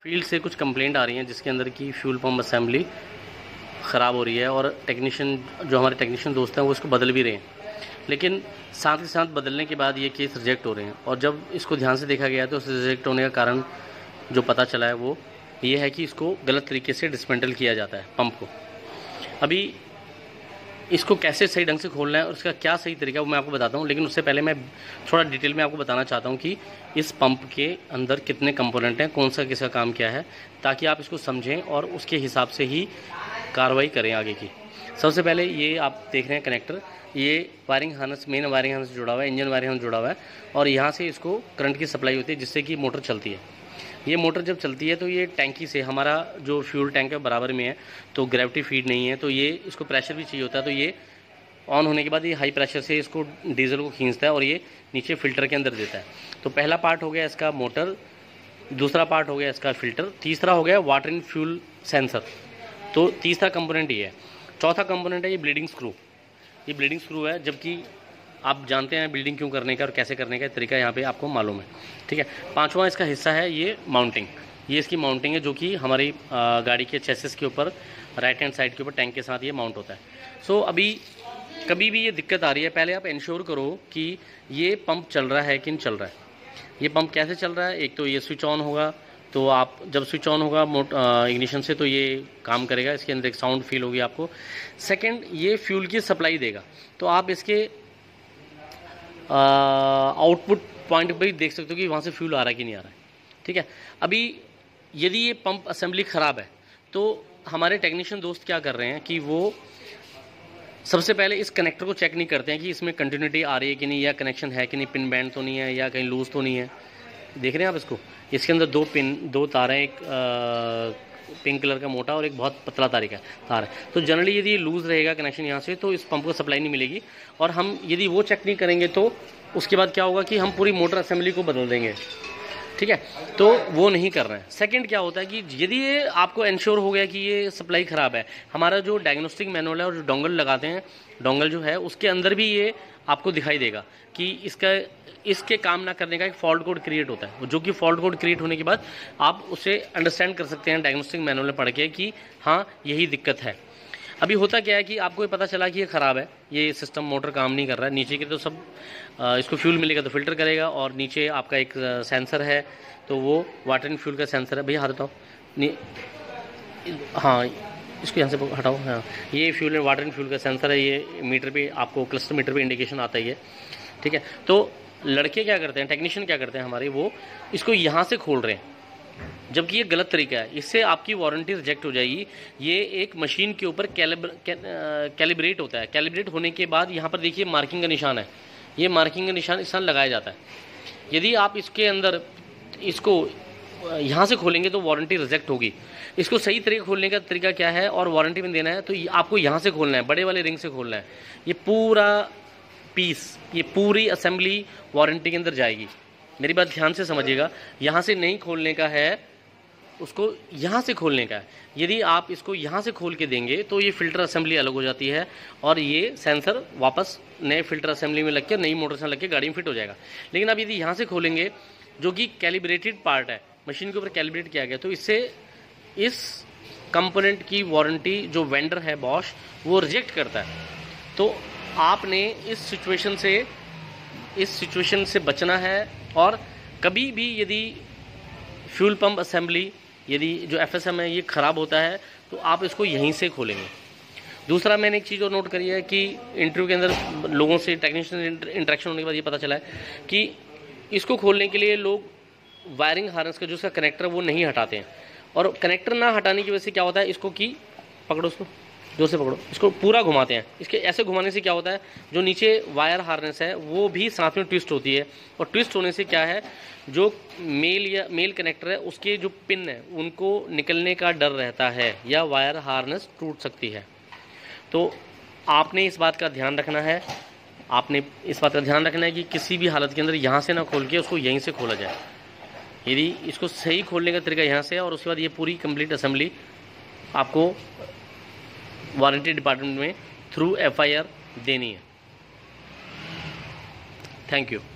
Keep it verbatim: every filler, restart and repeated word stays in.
Field से कुछ complaint आ रही हैं जिसके अंदर की फ्यूल पंप असेंबली ख़राब हो रही है और टेक्नीशियन जो हमारे टेक्नीशियन दोस्त हैं वो इसको बदल भी रहे हैं, लेकिन साथ ही साथ बदलने के बाद ये केस रिजेक्ट हो रहे हैं। और जब इसको ध्यान से देखा गया तो उस रिजेक्ट होने का कारण जो पता चला है वो ये है कि इसको गलत तरीके से डिसमेंटल किया जाता है पंप को। अभी इसको कैसे सही ढंग से खोलना है और इसका क्या सही तरीका है वो मैं आपको बताता हूँ, लेकिन उससे पहले मैं थोड़ा डिटेल में आपको बताना चाहता हूँ कि इस पंप के अंदर कितने कंपोनेंट हैं, कौन सा किसका काम क्या है, ताकि आप इसको समझें और उसके हिसाब से ही कार्रवाई करें आगे की। सबसे पहले ये आप देख रहे हैं कनेक्टर, ये wiring harness main wiring harness जुड़ा हुआ है, इंजन वायरिंग हार्नेस जुड़ा हुआ है और यहाँ से इसको करंट की सप्लाई होती है जिससे कि मोटर चलती है। ये मोटर जब चलती है तो ये टैंकी से, हमारा जो फ्यूल टैंक है बराबर में है तो ग्रेविटी फीड नहीं है, तो ये इसको प्रेशर भी चाहिए होता है, तो ये ऑन होने के बाद ये हाई प्रेशर से इसको डीजल को खींचता है और ये नीचे फिल्टर के अंदर देता है। तो पहला पार्ट हो गया इसका मोटर, दूसरा पार्ट हो गया इसका फिल्टर, तीसरा हो गया वाटर एंड फ्यूल सेंसर। तो तीसरा कंपोनेंट ये है। चौथा कंपोनेंट है ये ब्लीडिंग स्क्रू। ये ब्लीडिंग स्क्रू है, जबकि आप जानते हैं ब्लीडिंग क्यों करने का और कैसे करने का तरीका यहाँ पे आपको मालूम है, ठीक है। पांचवा इसका हिस्सा है ये माउंटिंग। ये इसकी माउंटिंग है जो कि हमारी गाड़ी के चेसिस के ऊपर राइट हैंड साइड के ऊपर टैंक के साथ ये माउंट होता है। सो अभी कभी भी ये दिक्कत आ रही है, पहले आप इंश्योर करो कि ये पंप चल रहा है कि नहीं चल रहा है। ये पंप कैसे चल रहा है, एक तो ये स्विच ऑन होगा, तो आप जब स्विच ऑन होगा मोट इग्निशन से तो ये काम करेगा, इसके अंदर एक साउंड फील होगी आपको। सेकंड, ये फ्यूल की सप्लाई देगा, तो आप इसके आउटपुट पॉइंट पर ही देख सकते हो कि वहाँ से फ्यूल आ रहा है कि नहीं आ रहा है, ठीक है। अभी यदि ये पंप असेंबली ख़राब है तो हमारे टेक्नीशियन दोस्त क्या कर रहे हैं कि वो सबसे पहले इस कनेक्टर को चेक नहीं करते हैं कि इसमें कंटिन्यूटी आ रही है कि नहीं, या कनेक्शन है कि नहीं, पिन बैंड तो नहीं है या कहीं लूज तो नहीं है। देख रहे हैं आप इसको, इसके अंदर दो पिन दो तार हैं, एक पिंक कलर का मोटा और एक बहुत पतला तार का तार है। तो जनरली यदि लूज़ रहेगा कनेक्शन यहाँ से तो इस पंप को सप्लाई नहीं मिलेगी, और हम यदि वो चेक नहीं करेंगे तो उसके बाद क्या होगा कि हम पूरी मोटर असेंबली को बदल देंगे, ठीक है। तो वो नहीं कर रहे हैं। सेकंड क्या होता है कि यदि ये आपको इंश्योर हो गया कि ये सप्लाई ख़राब है, हमारा जो डायग्नोस्टिक मैनुअल है और जो डोंगल लगाते हैं, डोंगल जो है उसके अंदर भी ये आपको दिखाई देगा कि इसका इसके काम ना करने का एक फॉल्ट कोड क्रिएट होता है, जो कि फॉल्ट कोड क्रिएट होने के बाद आप उसे अंडरस्टैंड कर सकते हैं डायग्नोस्टिक मैनुअल में पढ़ के कि हाँ यही दिक्कत है। अभी होता क्या है कि आपको ये पता चला कि ये ख़राब है, ये सिस्टम मोटर काम नहीं कर रहा है, नीचे के तो सब इसको फ्यूल मिलेगा तो फिल्टर करेगा, और नीचे आपका एक सेंसर है तो वो वाटर एंड फ्यूल का सेंसर है। भैया हाथ हटाओ, हाँ इसको यहाँ से हटाओ, हाँ ये fuel and water and fuel का सेंसर है। ये मीटर पे आपको क्लस्टर मीटर पे इंडिकेशन आता ही है, ठीक है। तो लड़के क्या करते हैं, टेक्नीशियन क्या करते हैं हमारे, वो इसको यहाँ से खोल रहे हैं, जबकि ये गलत तरीका है, इससे आपकी वारंटी रिजेक्ट हो जाएगी। ये एक मशीन के ऊपर कैलिब्रेट होता है, कैलिब्रेट होने के बाद यहाँ पर देखिए मार्किंग का निशान है, ये मार्किंग का निशान इस लगाया जाता है। यदि आप इसके अंदर इसको यहाँ से खोलेंगे तो वारंटी रिजेक्ट होगी। इसको सही तरीके खोलने का तरीका क्या है और वारंटी में देना है, तो आपको यहाँ से खोलना है, बड़े वाले रिंग से खोलना है। ये पूरा पीस, ये पूरी असेंबली वारंटी के अंदर जाएगी। मेरी बात ध्यान से समझिएगा, यहाँ से नहीं खोलने का है, उसको यहाँ से खोलने का है। यदि आप इसको यहाँ से खोल के देंगे तो ये फ़िल्टर असेंबली अलग हो जाती है और ये सेंसर वापस नए फ़िल्टर असेंबली में लग के नई मोटर से लग के गाड़ी में फिट हो जाएगा। लेकिन आप यदि यहाँ से खोलेंगे, जो कि कैलिब्रेटेड पार्ट है, मशीन के ऊपर कैलिब्रेट किया गया, तो इससे इस कंपोनेंट की वारंटी जो वेंडर है बॉश वो रिजेक्ट करता है। तो आपने इस सिचुएशन से इस सिचुएशन से बचना है, और कभी भी यदि फ्यूल पंप असेंबली यदि जो एफएसएम है ये ख़राब होता है तो आप इसको यहीं से खोलेंगे। दूसरा मैंने एक चीज़ और नोट करी है कि इंटरव्यू के अंदर लोगों से टेक्नीशियन इंटरेक्शन होने के बाद ये पता चला है कि इसको खोलने के लिए लोग वायरिंग हार्नेस का जो उसका कनेक्टर वो नहीं हटाते हैं, और कनेक्टर ना हटाने की वजह से क्या होता है, इसको की पकड़ो, उसको जोर से पकड़ो, इसको पूरा घुमाते हैं। इसके ऐसे घुमाने से क्या होता है, जो नीचे वायर हार्नेस है वो भी साथ में ट्विस्ट होती है, और ट्विस्ट होने से क्या है, जो मेल या मेल कनेक्टर है उसके जो पिन है उनको निकलने का डर रहता है, या वायर हार्नेस टूट सकती है। तो आपने इस बात का ध्यान रखना है, आपने इस बात का ध्यान रखना है कि किसी भी हालत के अंदर यहाँ से ना खोल के उसको यहीं से खोला जाए। यदि इसको सही खोलने का तरीका यहाँ से है, और उसके बाद ये पूरी कंप्लीट असेंबली आपको वारंटी डिपार्टमेंट में थ्रू एफआईआर देनी है। Thank you.